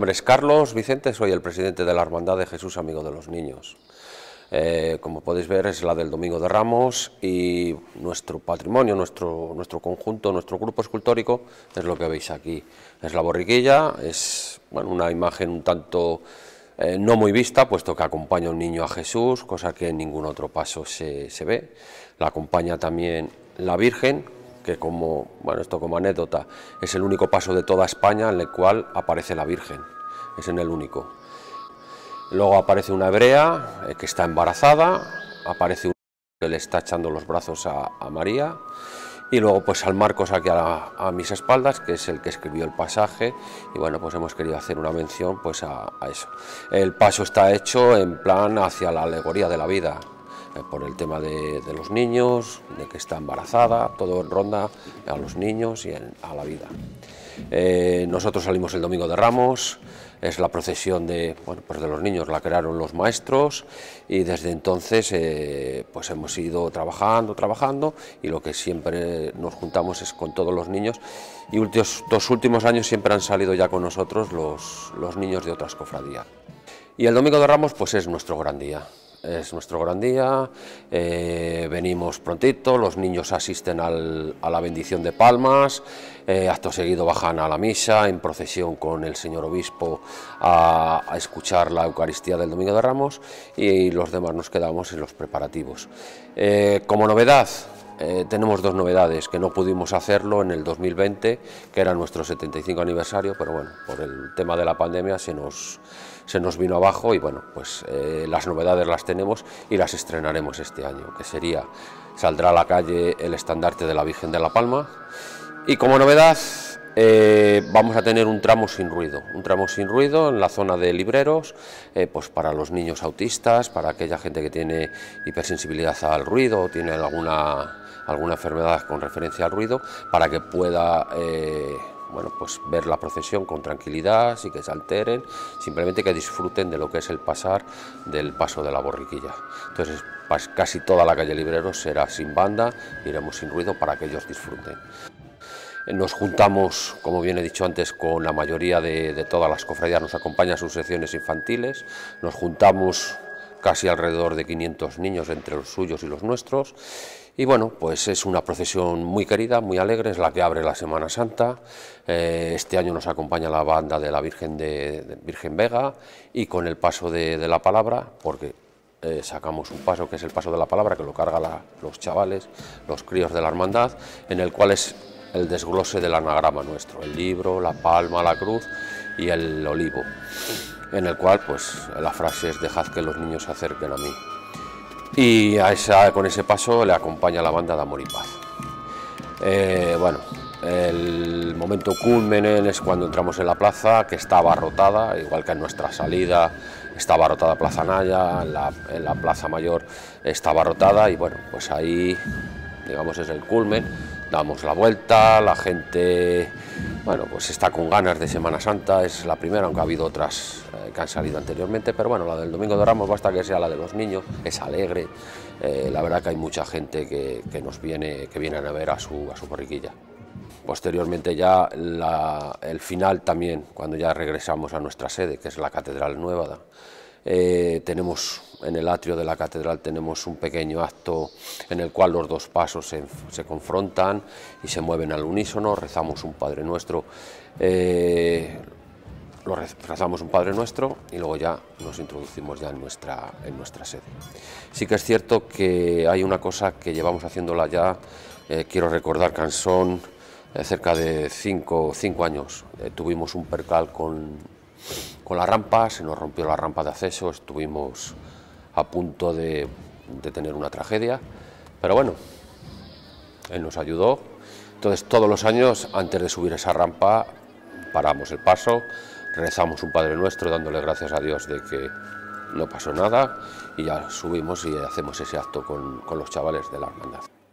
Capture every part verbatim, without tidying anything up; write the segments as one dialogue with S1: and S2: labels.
S1: Mi nombre es Carlos Vicente, soy el presidente de la Hermandad de Jesús Amigo de los Niños. Eh, como podéis ver, es la del Domingo de Ramos y nuestro patrimonio, nuestro, nuestro conjunto, nuestro grupo escultórico es lo que veis aquí. Es la borriquilla, es bueno, una imagen un tanto eh, no muy vista, puesto que acompaña a un niño a Jesús, cosa que en ningún otro paso se, se ve. La acompaña también la Virgen, que como, bueno, esto como anécdota, es el único paso de toda España en el cual aparece la Virgen, es en el único. Luego aparece una hebrea eh, que está embarazada, aparece un que le está echando los brazos a, a María, y luego pues San Marcos aquí a, a mis espaldas, que es el que escribió el pasaje, y bueno, pues hemos querido hacer una mención pues a, a eso. El paso está hecho en plan hacia la alegoría de la vida, por el tema de, de los niños, de que está embarazada, todo en ronda a los niños y en, a la vida. Eh, nosotros salimos el Domingo de Ramos, es la procesión de, bueno, pues de los niños, la crearon los maestros y desde entonces eh, pues hemos ido trabajando, trabajando y lo que siempre nos juntamos es con todos los niños y últimos, dos últimos años siempre han salido ya con nosotros los, los niños de otras cofradías. Y el Domingo de Ramos pues es nuestro gran día. Es nuestro gran día, eh, venimos prontito, los niños asisten al, a la bendición de palmas, eh, acto seguido bajan a la misa en procesión con el señor obispo a, a escuchar la Eucaristía del Domingo de Ramos y los demás nos quedamos en los preparativos. Eh, como novedad, Eh, tenemos dos novedades, que no pudimos hacerlo en el dos mil veinte, que era nuestro setenta y cinco aniversario, pero bueno, por el tema de la pandemia se nos, se nos vino abajo y bueno, pues eh, las novedades las tenemos y las estrenaremos este año, que sería, saldrá a la calle el estandarte de la Virgen de la Palma y como novedad eh, vamos a tener un tramo sin ruido, un tramo sin ruido en la zona de libreros, eh, pues para los niños autistas, para aquella gente que tiene hipersensibilidad al ruido o tiene alguna alguna enfermedad con referencia al ruido, para que pueda eh, bueno, pues ver la procesión con tranquilidad, sin que se alteren, simplemente que disfruten de lo que es el pasar del paso de la borriquilla. Entonces casi toda la calle Libreros será sin banda, iremos sin ruido para que ellos disfruten. Nos juntamos, como bien he dicho antes, con la mayoría de, de todas las cofradías, nos acompañan sus secciones infantiles, nos juntamos casi alrededor de quinientos niños entre los suyos y los nuestros. Y bueno, pues es una procesión muy querida, muy alegre, es la que abre la Semana Santa. Eh, este año nos acompaña la banda de la Virgen de, de Virgen Vega y con el paso de, de la palabra, porque eh, sacamos un paso que es el paso de la palabra, que lo cargan los chavales, los críos de la hermandad, en el cual es el desglose del anagrama nuestro, el libro, la palma, la cruz y el olivo, en el cual pues la frase es dejad que los niños se acerquen a mí. Y a esa, con ese paso le acompaña la banda de Amor y Paz. Eh, bueno, el momento culmen es cuando entramos en la plaza, que está abarrotada, igual que en nuestra salida está abarrotada Plaza Naya, en la, en la Plaza Mayor está abarrotada y bueno, pues ahí, digamos, es el culmen, damos la vuelta, la gente, bueno, pues está con ganas de Semana Santa, es la primera, aunque ha habido otras eh, que han salido anteriormente, pero bueno, la del Domingo de Ramos basta que sea la de los niños, es alegre, eh, la verdad que hay mucha gente que, que nos viene, que vienen a ver a su, a su borriquilla. Posteriormente ya la, el final también, cuando ya regresamos a nuestra sede, que es la Catedral Nueva, eh, tenemos en el atrio de la catedral tenemos un pequeño acto en el cual los dos pasos se, se confrontan y se mueven al unísono, rezamos un Padre Nuestro, eh, lo rezamos un Padre Nuestro y luego ya nos introducimos ya en nuestra, en nuestra sede. Sí que es cierto que hay una cosa que llevamos haciéndola ya, eh, quiero recordar Cansón, eh, cerca de cinco, cinco años, eh, tuvimos un percal con, con la rampa, se nos rompió la rampa de acceso, estuvimos a punto de, de tener una tragedia, pero bueno, él nos ayudó. Entonces todos los años antes de subir esa rampa paramos el paso, rezamos un Padre Nuestro dándole gracias a Dios de que no pasó nada y ya subimos y hacemos ese acto con, con los chavales de la hermandad.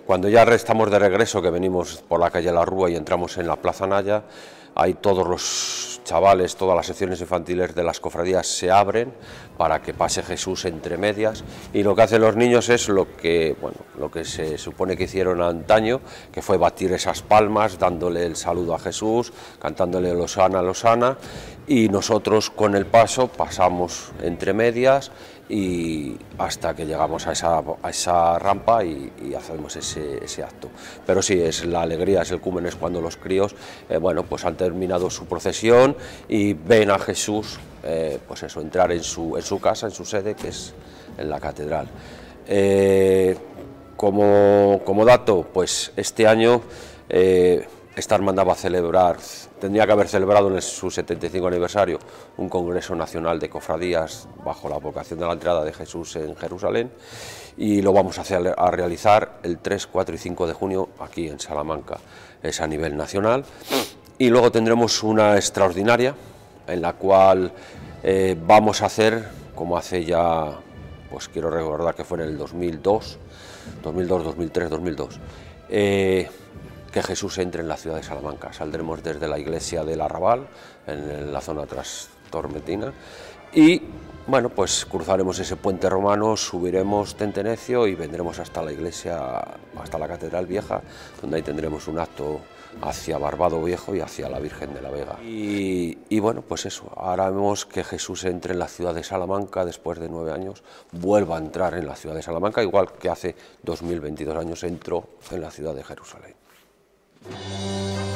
S1: Cuando ya estamos de regreso, que venimos por la calle La Rúa y entramos en la Plaza Naya, ahí todos los chavales, todas las secciones infantiles de las cofradías se abren para que pase Jesús entre medias, y lo que hacen los niños es lo que, bueno, lo que se supone que hicieron antaño, que fue batir esas palmas, dándole el saludo a Jesús, cantándole Losana, Losana, y nosotros con el paso pasamos entre medias y hasta que llegamos a esa, a esa rampa y, y hacemos ese, ese acto. Pero sí, es la alegría, es el cumen, es cuando los críos eh, bueno, pues han terminado su procesión y ven a Jesús eh, pues eso, entrar en su, en su casa, en su sede, que es en la catedral. Eh, como, como dato, pues este año eh, esta hermandad va a celebrar, tendría que haber celebrado en su setenta y cinco aniversario un Congreso Nacional de Cofradías bajo la vocación de la entrada de Jesús en Jerusalén, y lo vamos a, hacer, a realizar el tres, cuatro y cinco de junio aquí en Salamanca, es a nivel nacional, y luego tendremos una extraordinaria en la cual eh, vamos a hacer, como hace ya, pues quiero recordar que fue en el dos mil dos, dos mil dos, dos mil tres, dos mil dos, eh, que Jesús entre en la ciudad de Salamanca. Saldremos desde la iglesia del Arrabal, en la zona trastormentina, y bueno, pues cruzaremos ese puente romano, subiremos Tentenecio y vendremos hasta la iglesia, hasta la Catedral Vieja, donde ahí tendremos un acto hacia Barbado Viejo y hacia la Virgen de la Vega. Y, y bueno, pues eso, ahora vemos que Jesús entre en la ciudad de Salamanca después de nueve años, vuelva a entrar en la ciudad de Salamanca, igual que hace dos mil veintidós años entró en la ciudad de Jerusalén.